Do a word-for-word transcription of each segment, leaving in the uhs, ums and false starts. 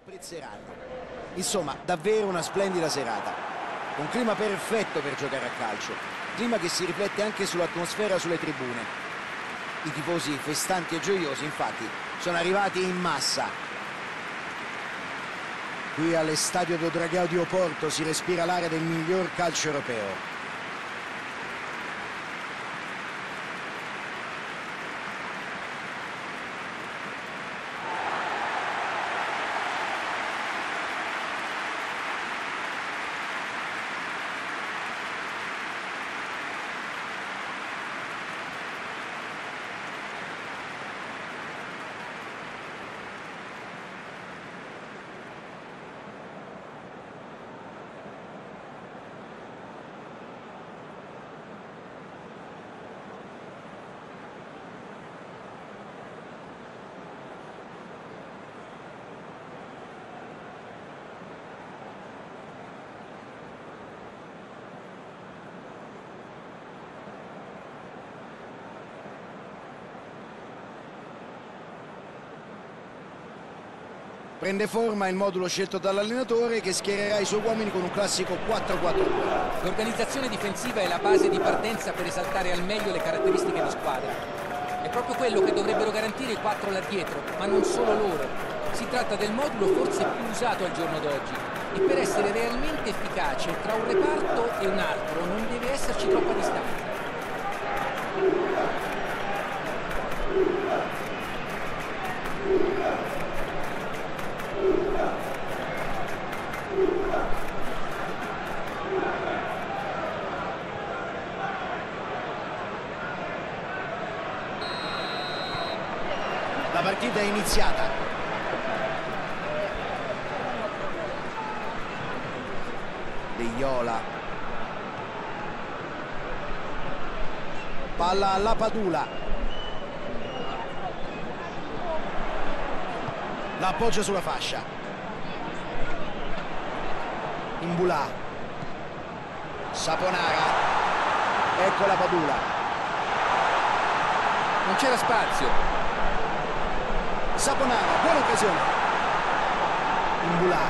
apprezzeranno. Insomma, davvero una splendida serata. Un clima perfetto per giocare a calcio. Clima che si riflette anche sull'atmosfera sulle tribune. I tifosi festanti e gioiosi, infatti, sono arrivati in massa. Qui all'Estadio do Dragão di Oporto si respira l'aria del miglior calcio europeo. Prende forma il modulo scelto dall'allenatore che schiererà i suoi uomini con un classico quattro quattro due. L'organizzazione difensiva è la base di partenza per esaltare al meglio le caratteristiche di squadra. È proprio quello che dovrebbero garantire i quattro là dietro, ma non solo loro. Si tratta del modulo forse più usato al giorno d'oggi e per essere realmente efficace tra un reparto e un altro non deve esserci troppa distanza. La partita è iniziata. Deiola. Palla alla Padula. La appoggia sulla fascia. Imbulà. Saponara. Ecco la Padula. Non c'era spazio. Saponara, buona occasione. Imbulà.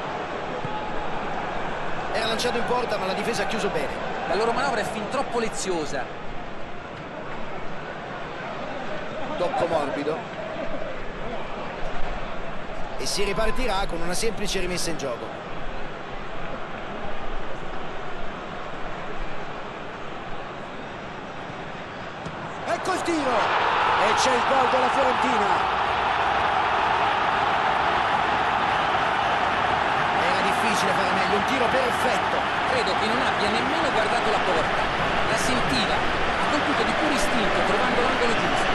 Era lanciato in porta ma la difesa ha chiuso bene. La loro manovra è fin troppo leziosa. Tocco morbido. E si ripartirà con una semplice rimessa in gioco. Ecco il tiro. E c'è il gol della Fiorentina. Difficile fare meglio, un tiro perfetto. Credo che non abbia nemmeno guardato la porta. La sentiva, ha colpito di puro istinto, trovando l'angolo giusto.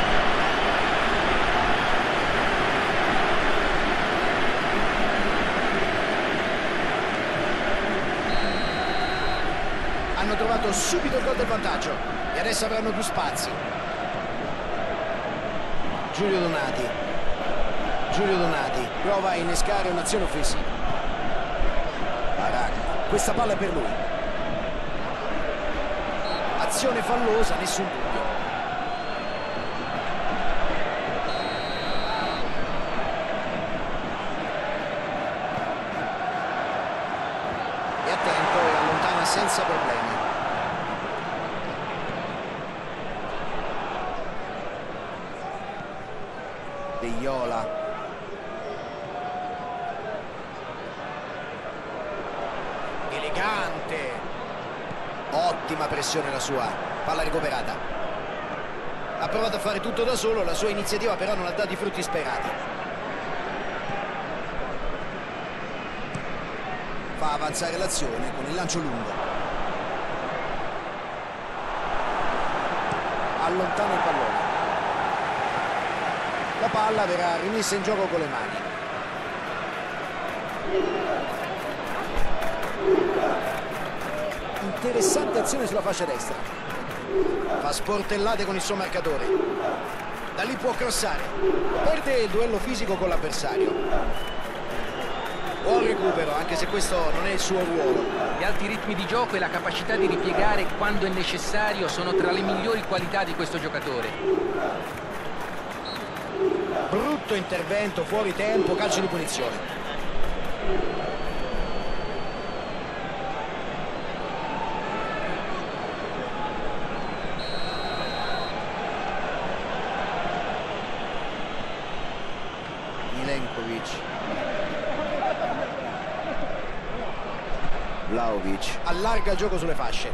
Hanno trovato subito il gol del vantaggio e adesso avranno più spazi. Giulio Donati. Giulio Donati prova a innescare un'azione offensiva. Questa palla è per lui. Azione fallosa, nessun dubbio. E attento e allontana senza problemi. Deiola. Elegante. Ottima pressione la sua. Palla recuperata. Ha provato a fare tutto da solo, la sua iniziativa però non ha dato i frutti sperati. Fa avanzare l'azione con il lancio lungo. Allontana il pallone. La palla verrà rimessa in gioco con le mani. Interessante azione sulla fascia destra. Fa sportellate con il suo marcatore. Da lì può crossare. Perde il duello fisico con l'avversario. Buon recupero, anche se questo non è il suo ruolo. Gli alti ritmi di gioco e la capacità di ripiegare quando è necessario sono tra le migliori qualità di questo giocatore. Brutto intervento, fuori tempo, calcio di punizione. Milenkovic, Vlahovic allarga il gioco sulle fasce.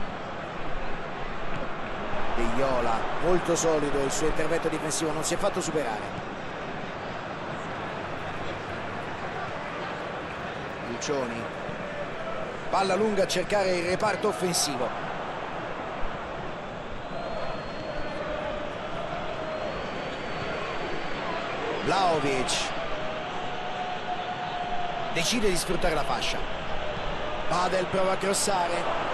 Deiola, molto solido il suo intervento difensivo, non si è fatto superare. Lucioni, palla lunga a cercare il reparto offensivo. Vlahovic decide di sfruttare la fascia. Padel prova a crossare.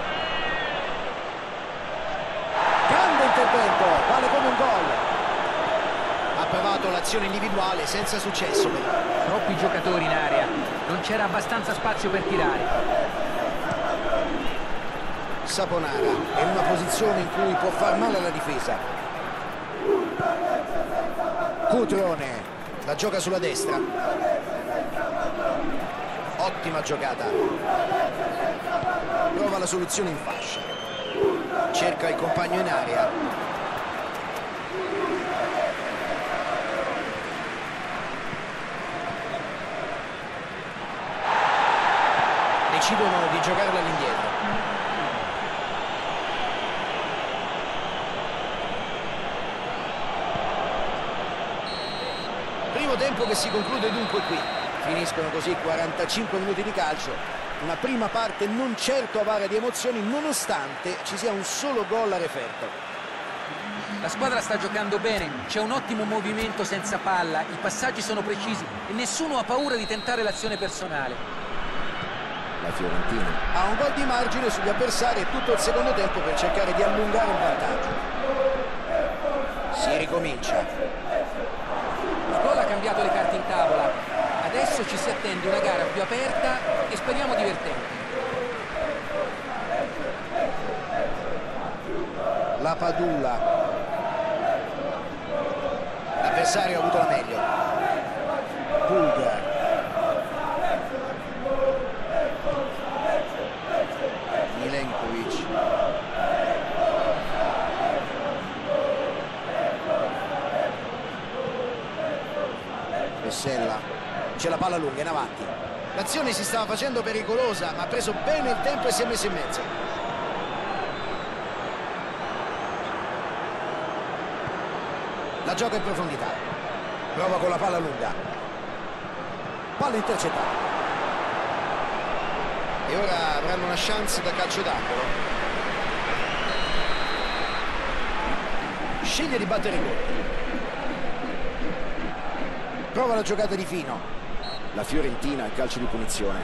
Grande intervento, vale come un gol. Ha provato l'azione individuale senza successo però. Troppi giocatori in area, non c'era abbastanza spazio per tirare. Saponara è in una posizione in cui può far male alla difesa. Cutrone la gioca sulla destra. Ottima giocata. Prova la soluzione in fascia. Cerca il compagno in area. Decidono di giocarla all'indietro. Primo tempo che si conclude dunque qui. Finiscono così quarantacinque minuti di calcio. Una prima parte non certo avara di emozioni, nonostante ci sia un solo gol a referto. La squadra sta giocando bene, c'è un ottimo movimento senza palla, i passaggi sono precisi e nessuno ha paura di tentare l'azione personale. La Fiorentina ha un gol di margine sugli avversari e tutto il secondo tempo per cercare di allungare il vantaggio. Si ricomincia. Il gol ha cambiato le carte in tavola. Adesso ci si attende una gara più aperta e speriamo divertente. La Padula. L'avversario ha avuto la meglio. Pulgar. Milenkovic. Pessella. C'è la palla lunga in avanti. L'azione si stava facendo pericolosa, ma ha preso bene il tempo e si è messo in mezzo. La gioca in profondità. Prova con la palla lunga. Palla intercettata. E ora avranno una chance da calcio d'angolo. Sceglie di battere il gol. Prova la giocata di Fino. La Fiorentina al calcio di punizione.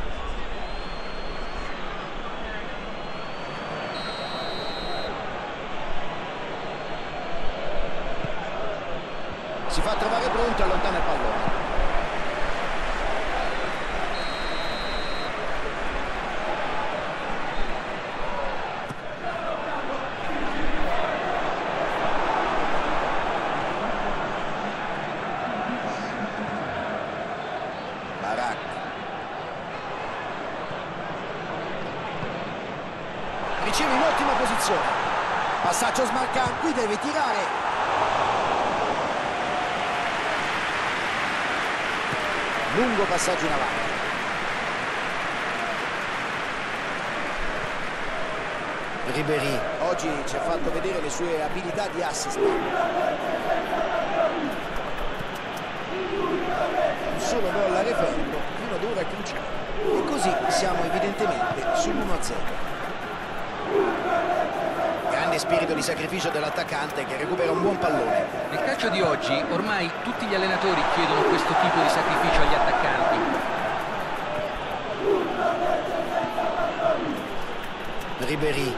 Si fa trovare pronto e allontana il pallone. Riceve in ottima posizione. Passaggio Smarcan, qui deve tirare. Lungo passaggio in avanti. Ribéry oggi ci ha fatto vedere le sue abilità di assist. Un solo gol a referto fino ad ora è cruciale. E così siamo evidentemente sull'uno a zero. Grande spirito di sacrificio dell'attaccante che recupera un buon pallone. Nel calcio di oggi ormai tutti gli allenatori chiedono questo tipo di sacrificio agli attaccanti. Ribéry.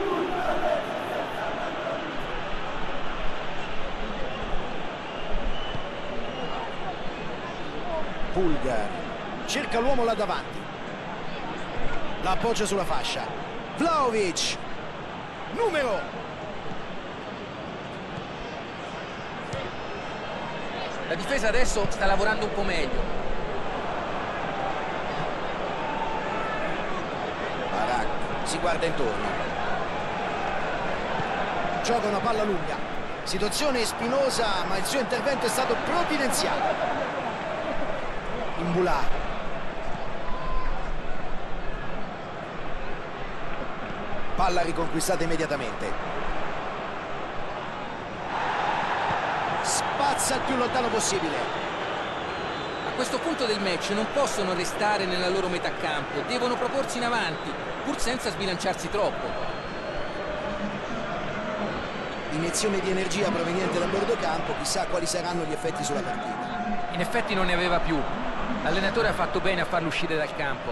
Pulgar cerca l'uomo là davanti. La appoggia sulla fascia. Vlahovic. Numero. La difesa adesso sta lavorando un po' meglio. Si guarda intorno. Gioca una palla lunga. Situazione spinosa, ma il suo intervento è stato provvidenziale. Imbulà. Palla riconquistata immediatamente. Spazza il più lontano possibile. A questo punto del match non possono restare nella loro metà campo, devono proporsi in avanti, pur senza sbilanciarsi troppo. Iniezione di energia proveniente da bordo campo, chissà quali saranno gli effetti sulla partita. In effetti non ne aveva più. L'allenatore ha fatto bene a farlo uscire dal campo.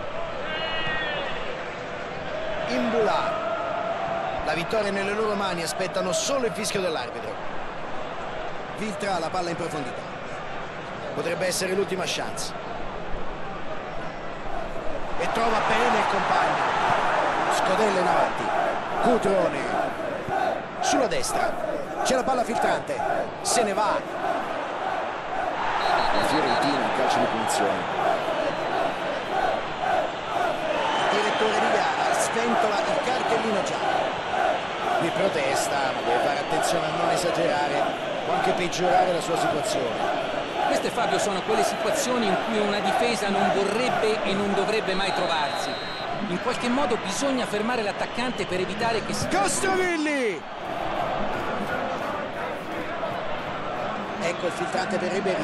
Imbulà. La vittoria è nelle loro mani, aspettano solo il fischio dell'arbitro. Filtra la palla in profondità. Potrebbe essere l'ultima chance. E trova bene il compagno. Scodella in avanti. Cutrone. Sulla destra. C'è la palla filtrante. Se ne va. La Fiorentina in calcio di punizione. Il direttore di gara sventola il cartellino giallo. Qui protesta, ma deve fare attenzione a non esagerare o anche peggiorare la sua situazione. Queste, Fabio, sono quelle situazioni in cui una difesa non vorrebbe e non dovrebbe mai trovarsi. In qualche modo bisogna fermare l'attaccante per evitare che si... Castrovilli! Ecco il filtrante per Ribéry.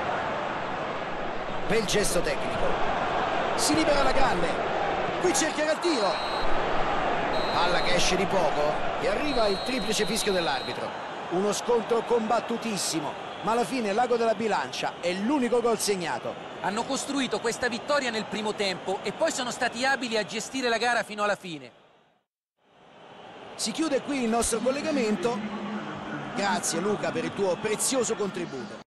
Bel gesto tecnico. Si libera la grande. Qui cercherà il tiro. Palla che esce di poco e arriva il triplice fischio dell'arbitro. Uno scontro combattutissimo. Ma alla fine l'ago della bilancia è l'unico gol segnato. Hanno costruito questa vittoria nel primo tempo e poi sono stati abili a gestire la gara fino alla fine. Si chiude qui il nostro collegamento. Grazie Luca per il tuo prezioso contributo.